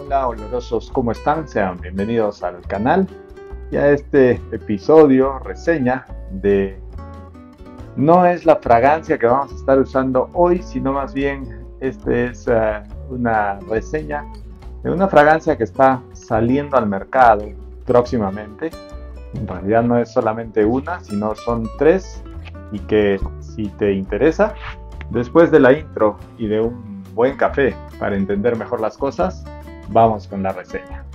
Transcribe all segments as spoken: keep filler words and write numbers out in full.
hola olorosos, ¿cómo están? Sean bienvenidos al canal y a este episodio reseña de... No es la fragancia que vamos a estar usando hoy, sino más bien este es uh, una reseña de una fragancia que está saliendo al mercado próximamente. En realidad no es solamente una, sino son tres, y que si te interesa, después de la intro y de un buen café para entender mejor las cosas, vamos con la reseña.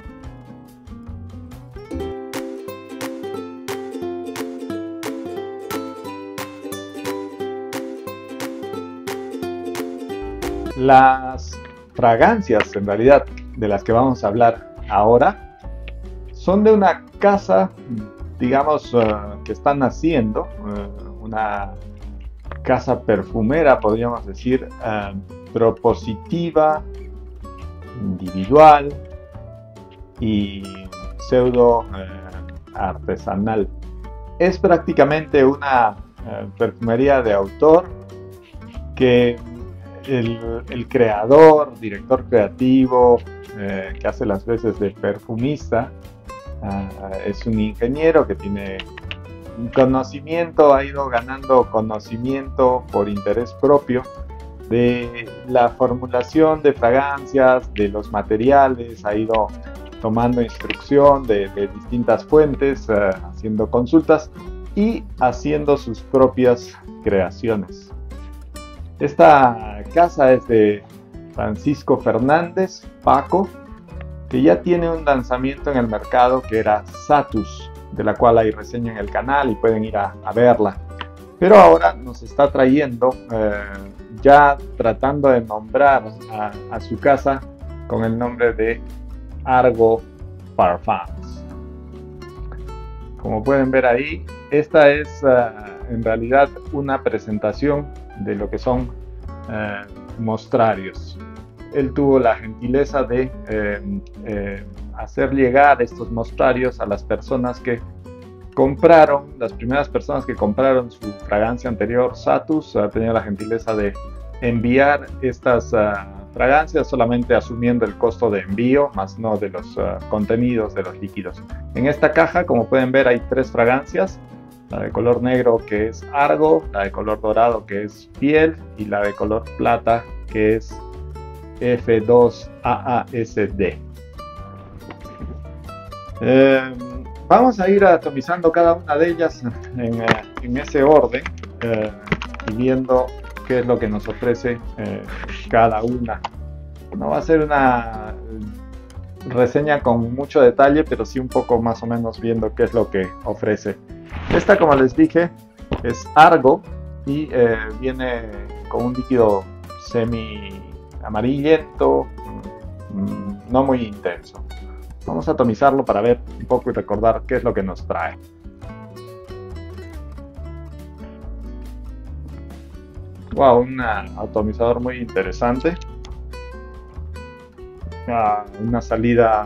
Las fragancias, en realidad, de las que vamos a hablar ahora, son de una casa, digamos, uh, que está naciendo, uh, una casa perfumera, podríamos decir, uh, propositiva, individual y pseudo uh, artesanal. Es prácticamente una uh, perfumería de autor que el, el creador, director creativo, uh, que hace las veces de perfumista, uh, es un ingeniero que tiene un conocimiento, ha ido ganando conocimiento por interés propio de la formulación de fragancias, de los materiales, ha ido tomando instrucción de, de distintas fuentes, uh, haciendo consultas y haciendo sus propias creaciones. Esta casa es de Francisco Fernández, Paco, que ya tiene un lanzamiento en el mercado que era Satus, de la cual hay reseña en el canal y pueden ir a, a verla. Pero ahora nos está trayendo, eh, ya tratando de nombrar a, a su casa con el nombre de Argo Parfums. Como pueden ver ahí, esta es uh, en realidad una presentación de lo que son eh, mostrarios. Él tuvo la gentileza de eh, eh, hacer llegar estos mostrarios a las personas que compraron, las primeras personas que compraron su fragancia anterior, Satus. Ha tenido la gentileza de enviar estas uh, fragancias, solamente asumiendo el costo de envío, más no de los uh, contenidos de los líquidos. En esta caja, como pueden ver, hay tres fragancias: la de color negro, que es Argo; la de color dorado, que es Piel; y la de color plata, que es F dos A A S D. Eh, vamos a ir atomizando cada una de ellas en, eh, en ese orden, eh, y viendo qué es lo que nos ofrece eh, cada una. No va a ser una reseña con mucho detalle, pero sí un poco más o menos viendo qué es lo que ofrece. Esta, como les dije, es Argo y eh, viene con un líquido semi amarillento, no muy intenso. Vamos a atomizarlo para ver un poco y recordar qué es lo que nos trae. Wow, un atomizador muy interesante. Ah, una salida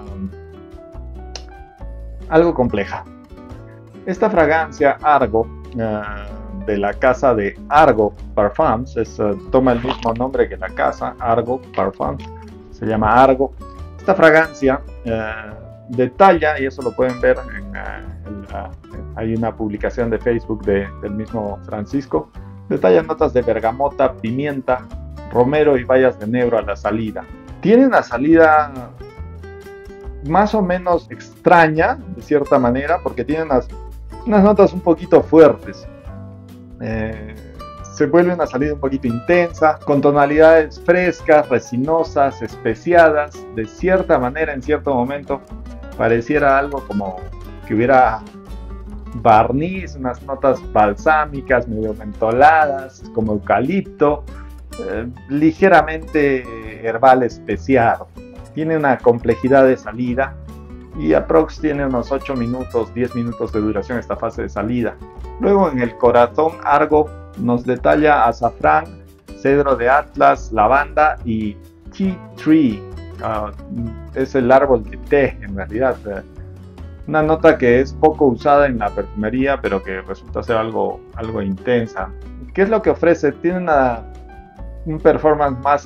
algo compleja. Esta fragancia Argo, uh, de la casa de Argo Parfums, es, uh, toma el mismo nombre que la casa, Argo Parfums, se llama Argo. Esta fragancia uh, detalla, y eso lo pueden ver en, uh, en la, hay una publicación de Facebook de, del mismo Francisco, detalla notas de bergamota, pimienta, romero y bayas de enebro a la salida. Tiene una salida más o menos extraña, de cierta manera, porque tiene unas, unas notas un poquito fuertes. Eh, se vuelve una salida un poquito intensa, con tonalidades frescas, resinosas, especiadas. De cierta manera, en cierto momento, pareciera algo como que hubiera barniz, unas notas balsámicas, medio mentoladas, como eucalipto, eh, ligeramente herbal especiado. Tiene una complejidad de salida y aprox tiene unos ocho minutos, diez minutos de duración esta fase de salida. Luego, en el corazón, Argo nos detalla azafrán, cedro de Atlas, lavanda y tea tree. Uh, es el árbol de té, en realidad. Una nota que es poco usada en la perfumería, pero que resulta ser algo, algo intensa. ¿Qué es lo que ofrece? Tiene una, un performance más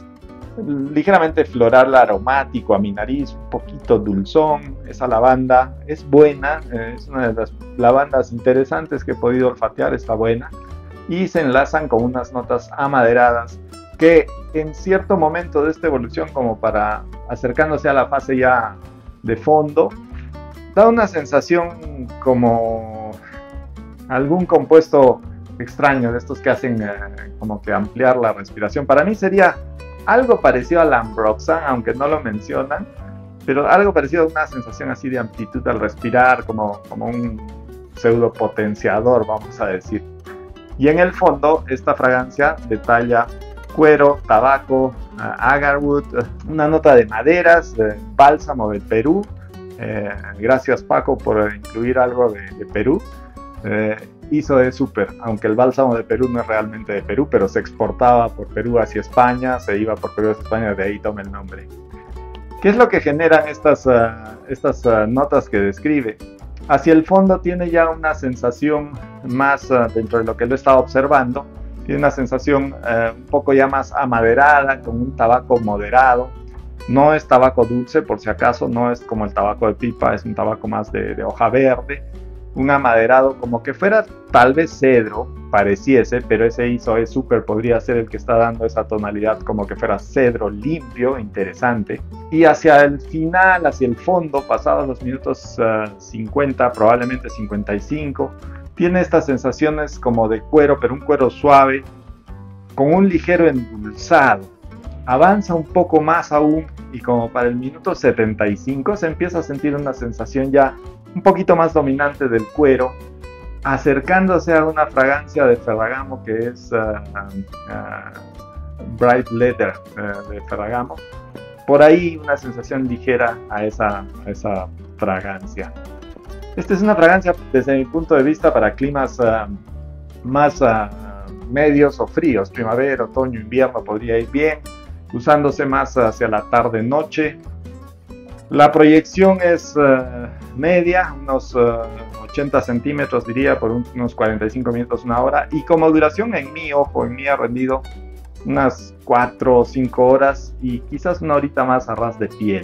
ligeramente floral aromático a mi nariz, un poquito dulzón. Esa lavanda es buena, eh, es una de las lavandas interesantes que he podido olfatear, está buena. Y se enlazan con unas notas amaderadas que en cierto momento de esta evolución, como para acercándose a la fase ya de fondo, da una sensación como algún compuesto extraño de estos que hacen eh, como que ampliar la respiración. Para mí sería algo parecido al Ambroxan, aunque no lo mencionan, pero algo parecido a una sensación así de amplitud al respirar, como, como un pseudo potenciador, vamos a decir. Y en el fondo, esta fragancia detalla cuero, tabaco, uh, agarwood, uh, una nota de maderas, uh, bálsamo del Perú. Eh, gracias Paco por incluir algo de, de Perú. Eh, hizo de súper, aunque el bálsamo de Perú no es realmente de Perú, pero se exportaba por Perú hacia España, se iba por Perú hacia España, de ahí toma el nombre. ¿Qué es lo que generan estas, uh, estas uh, notas que describe? Hacia el fondo tiene ya una sensación más, uh, dentro de lo que lo he estado observando, tiene una sensación uh, un poco ya más amaderada, con un tabaco moderado. No es tabaco dulce, por si acaso, no es como el tabaco de pipa, es un tabaco más de, de hoja verde. Un amaderado como que fuera tal vez cedro, pareciese, pero ese I S O E Super podría ser el que está dando esa tonalidad como que fuera cedro limpio, interesante. Y hacia el final, hacia el fondo, pasados los minutos uh, cincuenta, probablemente cincuenta y cinco, tiene estas sensaciones como de cuero, pero un cuero suave, con un ligero endulzado. Avanza un poco más aún y como para el minuto setenta y cinco se empieza a sentir una sensación ya un poquito más dominante del cuero, acercándose a una fragancia de Ferragamo que es uh, uh, Bright Leather uh, de Ferragamo. Por ahí una sensación ligera a esa, a esa fragancia. Esta es una fragancia desde mi punto de vista para climas uh, más uh, medios o fríos, primavera, otoño, invierno podría ir bien, usándose más hacia la tarde-noche. La proyección es uh, media, unos uh, ochenta centímetros diría, por un, unos cuarenta y cinco minutos, una hora, y como duración en mi ojo, en mí ha rendido unas cuatro o cinco horas y quizás una horita más a ras de piel.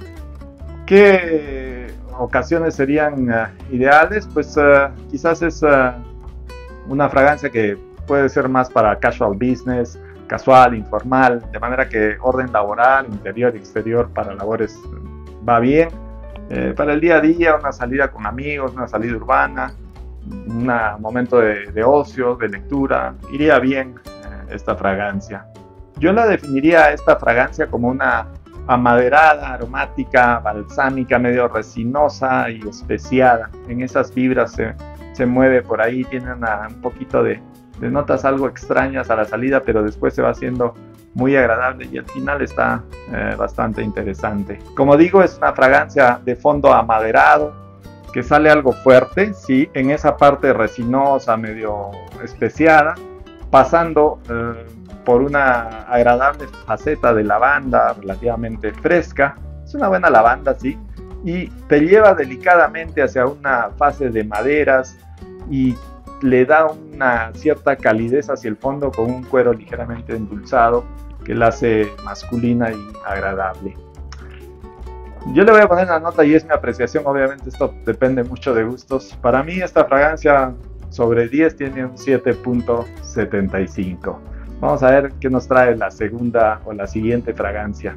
¿Qué ocasiones serían uh, ideales? Pues uh, quizás es uh, una fragancia que puede ser más para casual business, casual, informal, de manera que orden laboral, interior y exterior para labores va bien. Eh, para el día a día, una salida con amigos, una salida urbana, un momento de, de ocio, de lectura, iría bien eh, esta fragancia. Yo la definiría esta fragancia como una amaderada, aromática, balsámica, medio resinosa y especiada. En esas vibras se, se mueve por ahí, tiene una, un poquito de, de notas algo extrañas a la salida, pero después se va haciendo muy agradable y al final está eh, bastante interesante. Como digo, es una fragancia de fondo amaderado, que sale algo fuerte, sí, en esa parte resinosa, medio especiada, pasando eh, por una agradable faceta de lavanda relativamente fresca. Es una buena lavanda, sí, y te lleva delicadamente hacia una fase de maderas y le da una cierta calidez hacia el fondo con un cuero ligeramente endulzado que la hace masculina y agradable. Yo le voy a poner una nota y es mi apreciación, obviamente esto depende mucho de gustos. Para mí esta fragancia sobre diez tiene un siete punto setenta y cinco. Vamos a ver qué nos trae la segunda o la siguiente fragancia.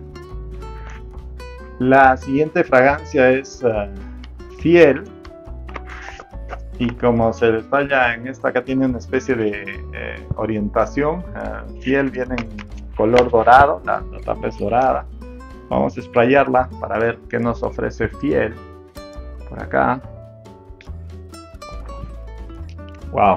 La siguiente fragancia es uh, Fiel. Y como se detalla en esta, acá tiene una especie de eh, orientación. Uh, Fiel viene en color dorado, la, la tapa es dorada. Vamos a sprayarla para ver qué nos ofrece Fiel. Por acá. Wow.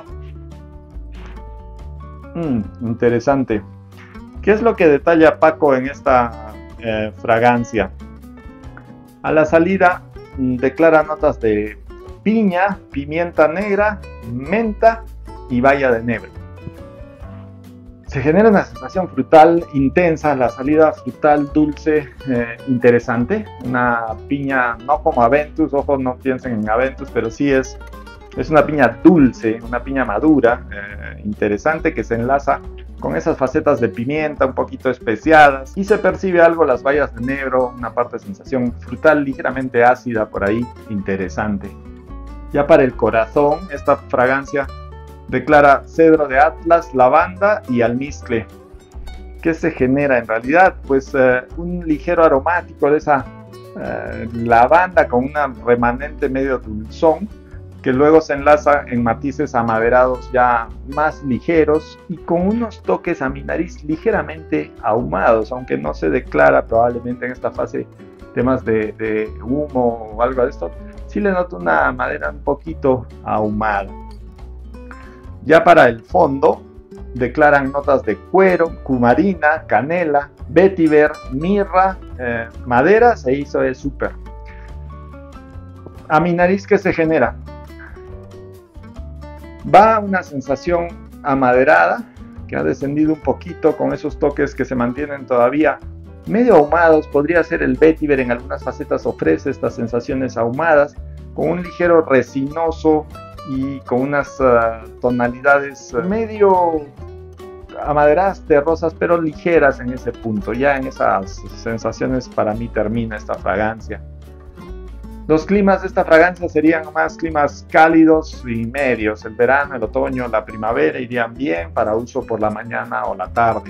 Mm, interesante. ¿Qué es lo que detalla Paco en esta eh, fragancia? A la salida mm, declara notas de piña, pimienta negra, menta y baya de enebro. Se genera una sensación frutal intensa, la salida frutal dulce, eh, interesante. Una piña no como Aventus, ojo, no piensen en Aventus, pero sí es, es una piña dulce, una piña madura, eh, interesante, que se enlaza con esas facetas de pimienta un poquito especiadas, y se percibe algo las bayas de enebro, una parte de sensación frutal ligeramente ácida por ahí, interesante. Ya para el corazón, esta fragancia declara cedro de Atlas, lavanda y almizcle. ¿Qué se genera en realidad? Pues eh, un ligero aromático de esa eh, lavanda con una remanente medio dulzón, que luego se enlaza en matices amaderados ya más ligeros y con unos toques a mi nariz ligeramente ahumados, aunque no se declara probablemente en esta fase temas de, de humo o algo de esto. Sí le noto una madera un poquito ahumada. Ya para el fondo declaran notas de cuero, cumarina, canela, vetiver, mirra, eh, madera, se hizo el súper. A mi nariz, ¿qué se genera? Va una sensación amaderada que ha descendido un poquito con esos toques que se mantienen todavía medio ahumados. Podría ser el vetiver, en algunas facetas ofrece estas sensaciones ahumadas con un ligero resinoso y con unas uh, tonalidades uh, medio amaderadas, terrosas, pero ligeras en ese punto. Ya en esas sensaciones para mí termina esta fragancia. Los climas de esta fragancia serían más climas cálidos y medios. El verano, el otoño, la primavera irían bien para uso por la mañana o la tarde.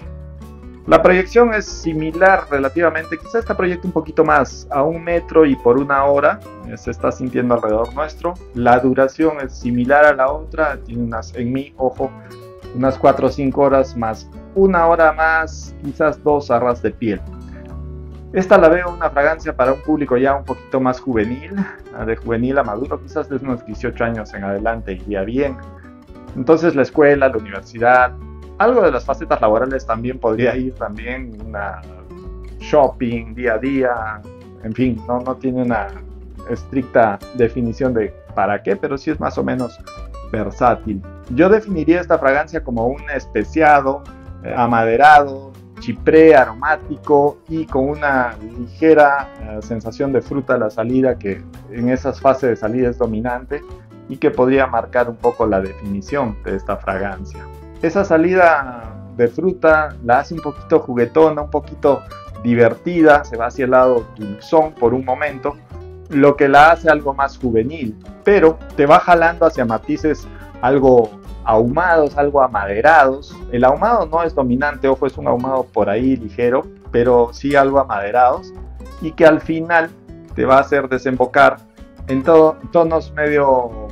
La proyección es similar relativamente, quizá esta proyecta un poquito más, a un metro y por una hora, se está sintiendo alrededor nuestro. La duración es similar a la otra, tiene unas, en mi ojo, unas cuatro o cinco horas más, una hora más, quizás dos a ras de piel. Esta la veo una fragancia para un público ya un poquito más juvenil, de juvenil a maduro, quizás de unos dieciocho años en adelante iría bien. Entonces la escuela, la universidad, algo de las facetas laborales también podría ir, también una shopping día a día, en fin, no, no tiene una estricta definición de para qué, pero sí es más o menos versátil. Yo definiría esta fragancia como un especiado, eh, amaderado, chipré aromático y con una ligera uh, sensación de fruta a la salida, que en esas fases de salida es dominante y que podría marcar un poco la definición de esta fragancia. Esa salida de fruta la hace un poquito juguetona, un poquito divertida, se va hacia el lado dulzón por un momento, lo que la hace algo más juvenil, pero te va jalando hacia matices algo ahumados, algo amaderados. El ahumado no es dominante, ojo, es un ahumado por ahí ligero, pero sí algo amaderados, y que al final te va a hacer desembocar en to tonos medio,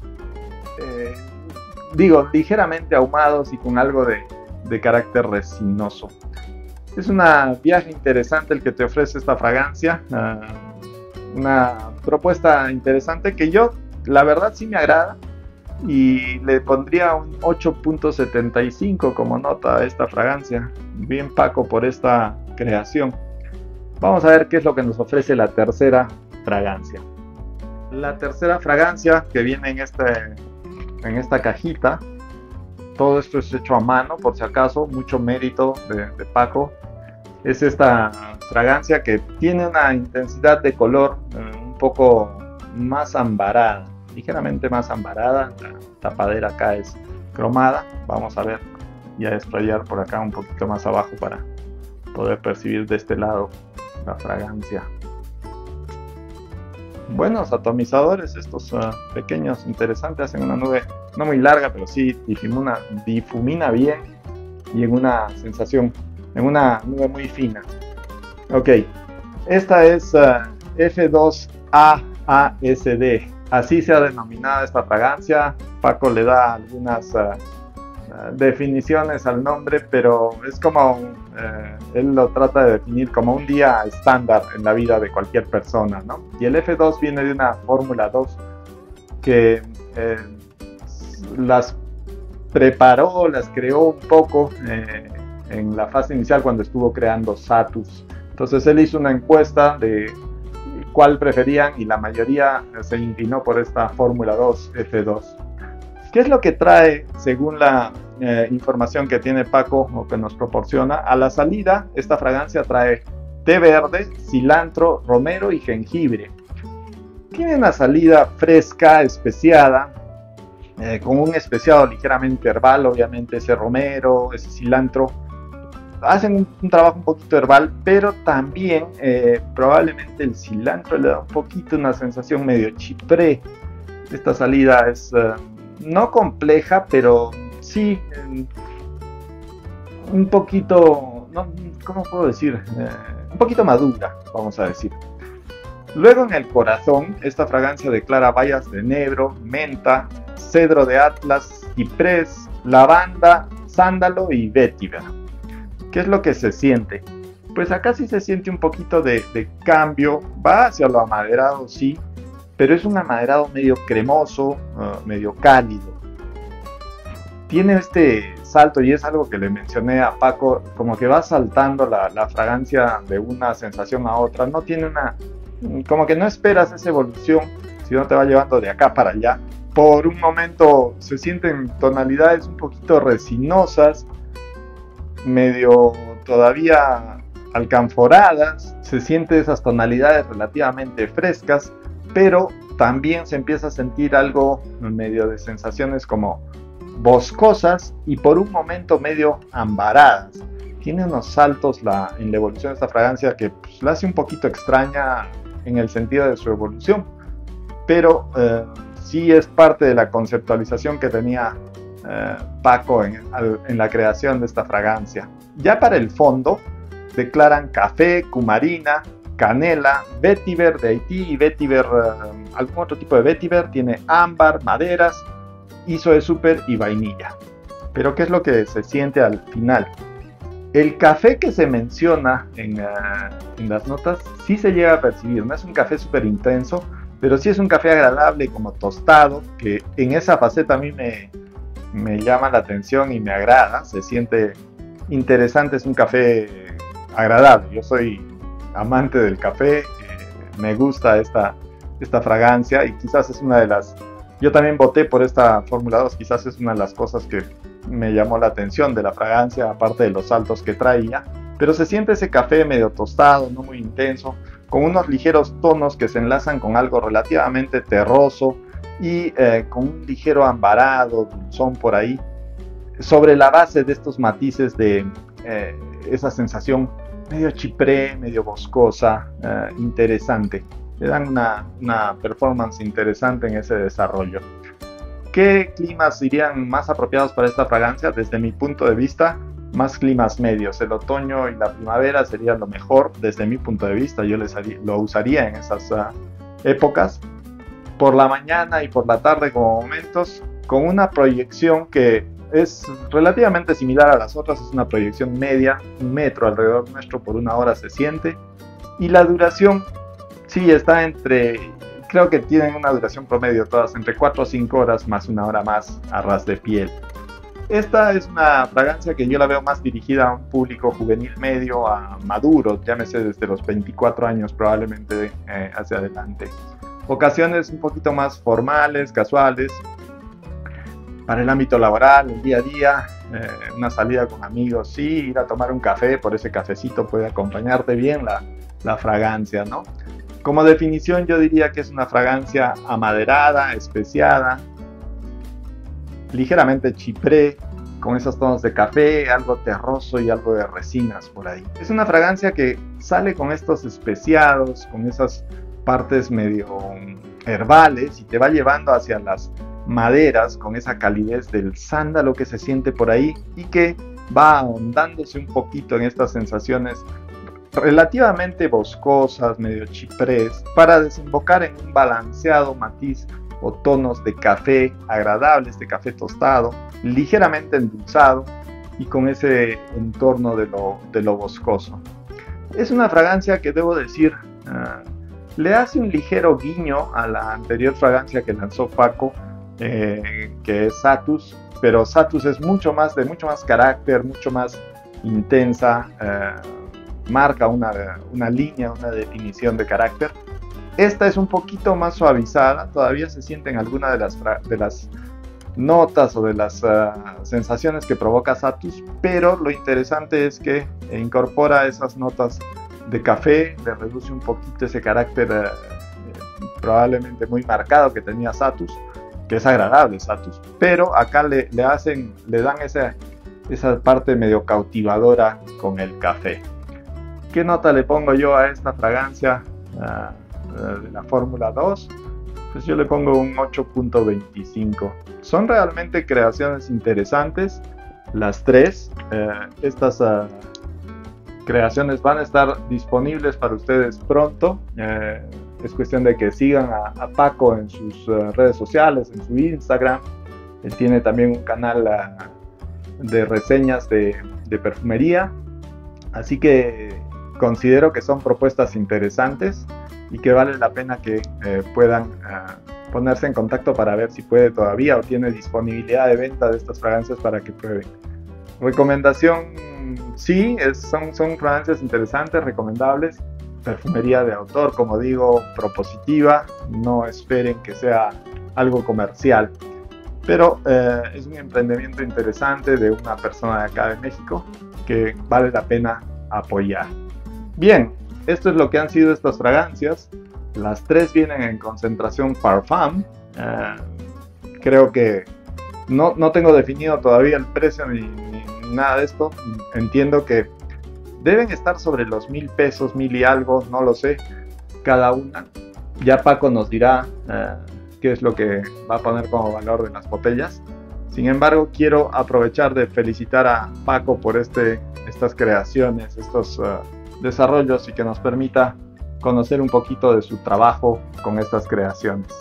eh, digo, ligeramente ahumados y con algo de, de carácter resinoso. Es un viaje interesante el que te ofrece esta fragancia, uh, una propuesta interesante que yo, la verdad, sí me agrada. Y le pondría un ocho punto setenta y cinco como nota a esta fragancia. Bien, Paco, por esta creación. Vamos a ver qué es lo que nos ofrece la tercera fragancia. La tercera fragancia que viene en, este, en esta cajita. Todo esto es hecho a mano, por si acaso, mucho mérito de, de Paco. Es esta fragancia que tiene una intensidad de color eh, un poco más ambarada. Ligeramente más ambarada, la tapadera acá es cromada. Vamos a ver y a sprayar por acá un poquito más abajo para poder percibir de este lado la fragancia. Buenos atomizadores estos uh, pequeños, interesantes, hacen una nube no muy larga, pero sí difumina, difumina bien y en una sensación, en una nube muy fina. Ok, esta es uh, F dos A A S D. Así se ha denominado esta fragancia. Paco le da algunas uh, uh, definiciones al nombre, pero es como, uh, él lo trata de definir como un día estándar en la vida de cualquier persona, ¿no? Y el F dos viene de una fórmula dos que eh, las preparó, las creó un poco eh, en la fase inicial cuando estuvo creando Satus. Entonces él hizo una encuesta de cuál preferían y la mayoría se inclinó por esta fórmula dos F dos. ¿Qué es lo que trae según la eh, información que tiene Paco o que nos proporciona? A la salida, esta fragancia trae té verde, cilantro, romero y jengibre. Tiene una salida fresca, especiada, eh, con un especiado ligeramente herbal, obviamente ese romero, ese cilantro, hacen un, un trabajo un poquito herbal, pero también eh, probablemente el cilantro le da un poquito una sensación medio chipré. Esta salida es uh, no compleja, pero sí eh, un poquito, no, ¿cómo puedo decir? Eh, un poquito madura, vamos a decir. Luego en el corazón, esta fragancia declara bayas de enebro, menta, cedro de Atlas, ciprés, lavanda, sándalo y vétiver. ¿Qué es lo que se siente? Pues acá sí se siente un poquito de, de cambio, va hacia lo amaderado, sí, pero es un amaderado medio cremoso, uh, medio cálido. Tiene este salto, y es algo que le mencioné a Paco, como que va saltando la, la fragancia de una sensación a otra, no tiene una, como que no esperas esa evolución, sino te va llevando de acá para allá. Por un momento se sienten tonalidades un poquito resinosas, medio todavía alcanforadas, se sienten esas tonalidades relativamente frescas, pero también se empieza a sentir algo medio de sensaciones como boscosas y por un momento medio ambaradas. Tiene unos saltos la, en la evolución de esta fragancia que pues, la hace un poquito extraña en el sentido de su evolución, pero eh, sí es parte de la conceptualización que tenía eh, Paco en, en la creación de esta fragancia. Ya para el fondo declaran café, cumarina, canela, vétiver de Haití y vétiver, eh, algún otro tipo de vétiver, tiene ámbar, maderas, hizo de súper y vainilla. Pero ¿qué es lo que se siente al final? El café que se menciona en, uh, en las notas sí se llega a percibir, no es un café súper intenso, pero sí es un café agradable, como tostado, que en esa faceta a mí me, me llama la atención y me agrada, se siente interesante, es un café agradable. Yo soy amante del café, eh, me gusta esta, esta fragancia y quizás es una de las... Yo también voté por esta Fórmula dos, quizás es una de las cosas que me llamó la atención de la fragancia, aparte de los saltos que traía, pero se siente ese café medio tostado, no muy intenso, con unos ligeros tonos que se enlazan con algo relativamente terroso y eh, con un ligero ambarado, dulzón por ahí, sobre la base de estos matices de eh, esa sensación medio chipré, medio boscosa, eh, interesante. Le dan una, una performance interesante en ese desarrollo. ¿Qué climas irían más apropiados para esta fragancia? Desde mi punto de vista, más climas medios. El otoño y la primavera sería lo mejor desde mi punto de vista. Yo les haría, lo usaría en esas uh, épocas. Por la mañana y por la tarde como momentos, con una proyección que es relativamente similar a las otras. Es una proyección media, un metro alrededor nuestro por una hora se siente. Y la duración... sí, está entre, creo que tienen una duración promedio todas, entre cuatro o cinco horas más una hora más a ras de piel. Esta es una fragancia que yo la veo más dirigida a un público juvenil medio, a maduro, llámese desde los veinticuatro años probablemente eh, hacia adelante. Ocasiones un poquito más formales, casuales, para el ámbito laboral, el día a día, eh, una salida con amigos, sí, ir a tomar un café, por ese cafecito puede acompañarte bien la, la fragancia, ¿no? Como definición yo diría que es una fragancia amaderada, especiada, ligeramente chipré, con esos tonos de café, algo terroso y algo de resinas por ahí. Es una fragancia que sale con estos especiados, con esas partes medio herbales y te va llevando hacia las maderas con esa calidez del sándalo que se siente por ahí y que va ahondándose un poquito en estas sensaciones relativamente boscosas, medio chiprés, para desembocar en un balanceado matiz o tonos de café agradable, este café tostado, ligeramente endulzado y con ese entorno de lo, de lo boscoso. Es una fragancia que debo decir, uh, le hace un ligero guiño a la anterior fragancia que lanzó Paco, eh, que es Satus, pero Satus es mucho más, de mucho más carácter, mucho más intensa, uh, marca una, una línea, una definición de carácter. Esta es un poquito más suavizada, todavía se sienten algunas de las, de las notas o de las uh, sensaciones que provoca Satus, pero lo interesante es que incorpora esas notas de café, le reduce un poquito ese carácter uh, probablemente muy marcado que tenía Satus, que es agradable Satus, pero acá le, le hacen, le dan esa, esa parte medio cautivadora con el café. ¿Qué nota le pongo yo a esta fragancia uh, de la Fórmula dos? Pues yo le pongo un ocho punto veinticinco. Son realmente creaciones interesantes, las tres. Uh, estas uh, creaciones van a estar disponibles para ustedes pronto. Uh, es cuestión de que sigan a, a Paco en sus uh, redes sociales, en su Instagram. Él tiene también un canal uh, de reseñas de, de perfumería. Así que considero que son propuestas interesantes y que vale la pena que eh, puedan uh, ponerse en contacto para ver si puede todavía o tiene disponibilidad de venta de estas fragancias para que prueben. Recomendación, sí, es, son, son fragancias interesantes, recomendables. Perfumería de autor, como digo, propositiva. No esperen que sea algo comercial. Pero eh, es un emprendimiento interesante de una persona de acá de México que vale la pena apoyar. Bien, esto es lo que han sido estas fragancias. Las tres vienen en concentración Parfum. Eh, creo que no, no tengo definido todavía el precio ni, ni, ni nada de esto. Entiendo que deben estar sobre los mil pesos, mil y algo, no lo sé, cada una. Ya Paco nos dirá eh, qué es lo que va a poner como valor de las botellas. Sin embargo, quiero aprovechar de felicitar a Paco por este, estas creaciones, estos uh, desarrollos y que nos permita conocer un poquito de su trabajo con estas creaciones.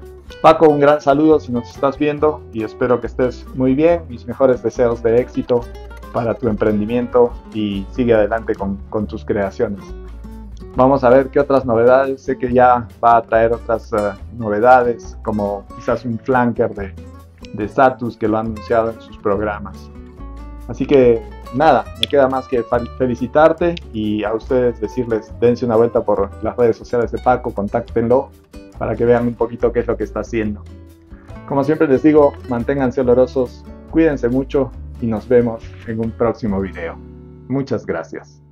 Paco, un gran saludo si nos estás viendo y espero que estés muy bien. Mis mejores deseos de éxito para tu emprendimiento y sigue adelante con, con tus creaciones. Vamos a ver qué otras novedades. Sé que ya va a traer otras uh, novedades, como quizás un flanker de, de Satus que lo ha anunciado en sus programas. Así que nada, me queda más que felicitarte y a ustedes decirles, dense una vuelta por las redes sociales de Paco, contáctenlo para que vean un poquito qué es lo que está haciendo. Como siempre les digo, manténganse olorosos, cuídense mucho y nos vemos en un próximo video. Muchas gracias.